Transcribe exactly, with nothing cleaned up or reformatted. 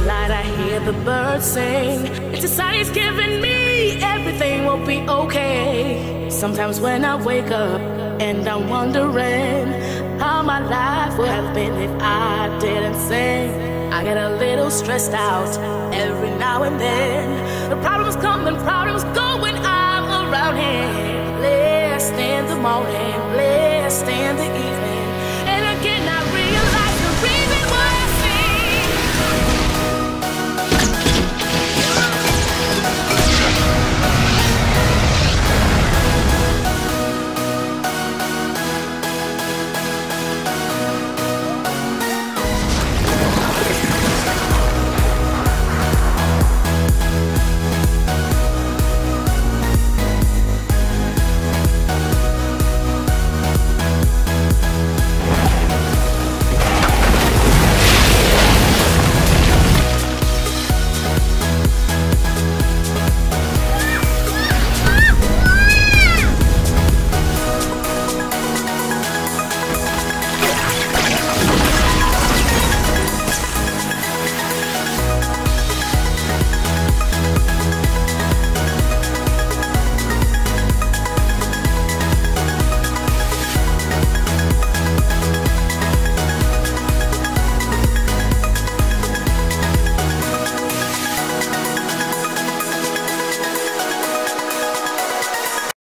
light, I hear the birds sing. It's a sign he's giving me, everything will be okay. Sometimes when I wake up and I'm wondering how my life would have been if I didn't sing, I get a little stressed out every now and then. The problems come and problems go when I'm around him. Blessed in the morning, blessed in the evening.